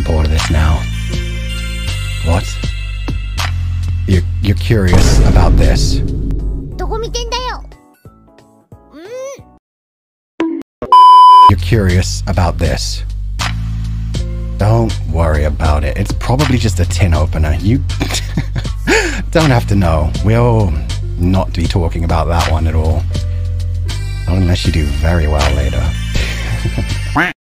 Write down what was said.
thought of this now. What? You're curious about this? どこ見てんだよ。 You're curious about this? Don't worry about it. It's probably just a tin opener. You don't have to know. We'll not be talking about that one at all. Not unless you do very well later.